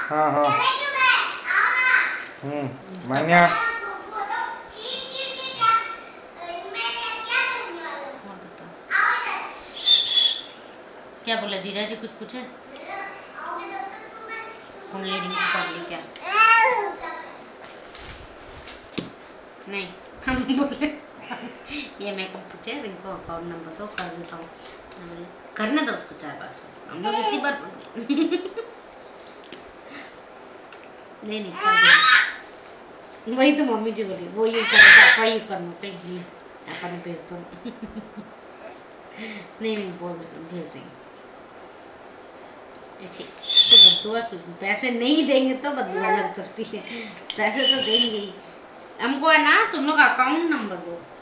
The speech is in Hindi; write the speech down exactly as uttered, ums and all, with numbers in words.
हाँ हाँ हम्म मान्या क्या बोला जीजा जी? कुछ पूछे? कुंडली रिंग कर ली क्या? नहीं हम बोले ये मेरे को पूछे रिंग को अकाउंट नंबर तो कर देता हूँ। करने दो उसको चार बार, हम लोग इतनी बार बोल नहीं नहीं कर दे। वही तो मम्मी जी बोली वो यूज कर पापा यूज करना कहीं पापा ने भेज दो नहीं नहीं बोल भेज देंगे। तो बदुआ क्यों? पैसे नहीं देंगे तो बदुआ लग सकती है, पैसे तो देंगे ही हमको है ना। तुम लोग अकाउंट नंबर दो।